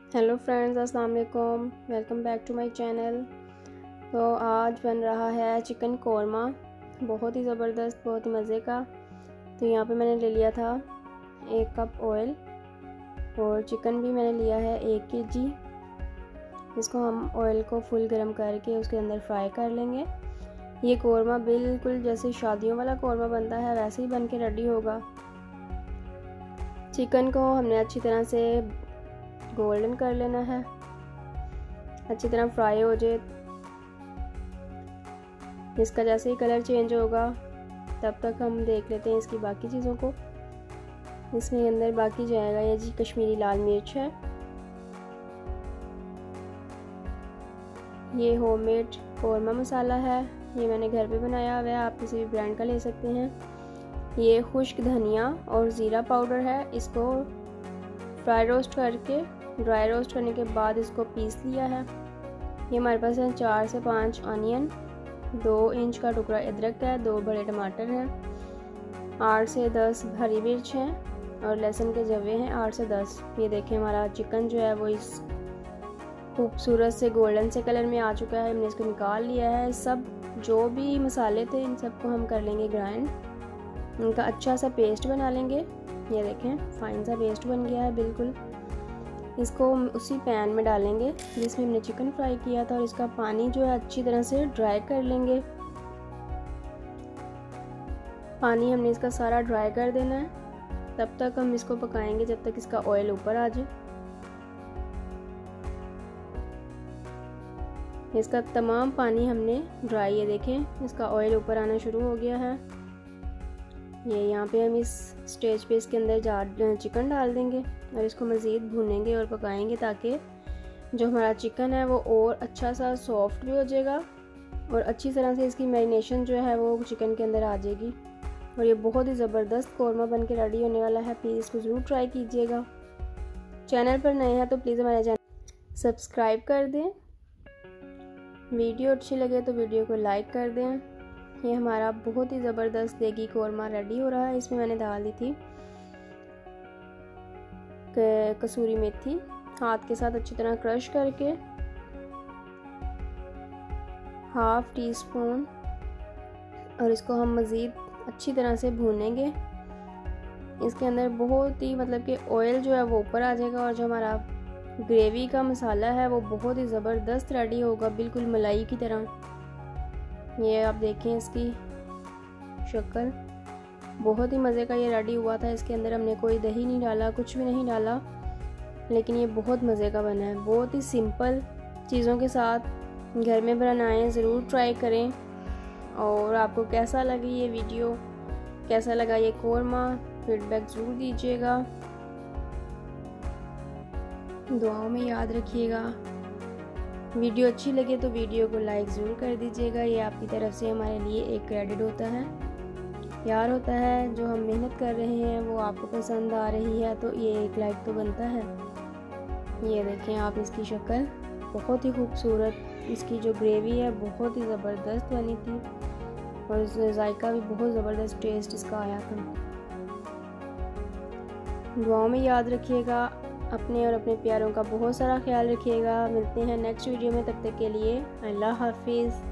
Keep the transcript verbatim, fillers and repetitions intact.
Hello friends, अस्सलाम वालेकुम। Welcome back to my channel. तो आज बन रहा है चिकन कोरमा, बहुत ही ज़बरदस्त, बहुत ही मज़े का। तो यहाँ पे मैंने ले लिया था एक कप ऑयल और चिकन भी मैंने लिया है एक केजी। इसको हम ऑयल को फुल गर्म करके उसके अंदर फ्राई कर लेंगे। ये कोरमा बिल्कुल जैसे शादियों वाला कोरमा बनता है वैसे ही बन के रेडी होगा। चिकन को हमने अच्छी तरह से गोल्डन कर लेना है, अच्छी तरह फ्राई हो जाए। इसका जैसे ही कलर चेंज होगा तब तक हम देख लेते हैं इसकी बाकी चीज़ों को। इसमें अंदर बाकी जाएगा ये जी कश्मीरी लाल मिर्च है, ये होममेड कोरमा मसाला है, ये मैंने घर पे बनाया हुआ है, आप किसी भी ब्रांड का ले सकते हैं। ये खुश्क धनिया और ज़ीरा पाउडर है, इसको फ्राई रोस्ट करके ड्राई रोस्ट करने के बाद इसको पीस लिया है। ये हमारे पास है चार से पाँच ऑनियन, दो इंच का टुकड़ा अदरक है, दो बड़े टमाटर हैं, आठ से दस हरी मिर्च हैं और लहसुन के जवे हैं आठ से दस। ये देखें हमारा चिकन जो है वो इस खूबसूरत से गोल्डन से कलर में आ चुका है। हमने इसको निकाल लिया है। सब जो भी मसाले थे इन सबको हम कर लेंगे ग्राइंड, इनका अच्छा सा पेस्ट बना लेंगे। ये देखें फाइन सा पेस्ट बन गया है बिल्कुल। इसको उसी पैन में डालेंगे जिसमें हमने चिकन फ्राई किया था और इसका पानी जो है अच्छी तरह से ड्राई कर लेंगे। पानी हमने इसका सारा ड्राई कर देना है, तब तक हम इसको पकाएंगे जब तक इसका ऑयल ऊपर आ जाए। इसका तमाम पानी हमने ड्राई, ये देखें इसका ऑयल ऊपर आना शुरू हो गया है। ये यहाँ पे हम इस स्टेज पे इसके अंदर जा चिकन डाल देंगे और इसको मज़ीद भूनेंगे और पकाएंगे ताकि जो हमारा चिकन है वो और अच्छा सा सॉफ्ट भी हो जाएगा और अच्छी तरह से इसकी मैरिनेशन जो है वो चिकन के अंदर आ जाएगी और ये बहुत ही ज़बरदस्त कोरमा बन के रेडी होने वाला है। प्लीज़ इसको ज़रूर ट्राई कीजिएगा। चैनल पर नए हैं तो प्लीज़ हमारे चैनल सब्सक्राइब कर दें। वीडियो अच्छी लगे तो वीडियो को लाइक कर दें। ये हमारा बहुत ही ज़बरदस्त देगी कोरमा रेडी हो रहा है। इसमें मैंने डाल दी थी कसूरी मेथी, हाथ के साथ अच्छी तरह क्रश करके, हाफ टी स्पून, और इसको हम मज़ीद अच्छी तरह से भूनेंगे। इसके अंदर बहुत ही मतलब कि ऑयल जो है वो ऊपर आ जाएगा और जो हमारा ग्रेवी का मसाला है वो बहुत ही ज़बरदस्त रेडी होगा, बिल्कुल मलाई की तरह। ये आप देखें इसकी शक्ल, बहुत ही मज़े का ये रेडी हुआ था। इसके अंदर हमने कोई दही नहीं डाला, कुछ भी नहीं डाला, लेकिन ये बहुत मज़े का बना है। बहुत ही सिंपल चीज़ों के साथ घर में बनाएं, ज़रूर ट्राई करें। और आपको कैसा लगी ये वीडियो, कैसा लगा ये कोरमा, फीडबैक ज़रूर दीजिएगा। दुआओं में याद रखिएगा। वीडियो अच्छी लगे तो वीडियो को लाइक ज़रूर कर दीजिएगा। ये आपकी तरफ से हमारे लिए एक क्रेडिट होता है, प्यार होता है। जो हम मेहनत कर रहे हैं वो आपको पसंद आ रही है तो ये एक लाइक तो बनता है। ये देखें आप इसकी शक्ल, बहुत ही खूबसूरत। इसकी जो ग्रेवी है बहुत ही ज़बरदस्त बनी थी और जायका भी बहुत ज़बरदस्त टेस्ट इसका आया था। दुआओं में याद रखिएगा। अपने और अपने प्यारों का बहुत सारा ख्याल रखिएगा। मिलते हैं नेक्स्ट वीडियो में, तब तक के लिए अल्लाह हाफिज़।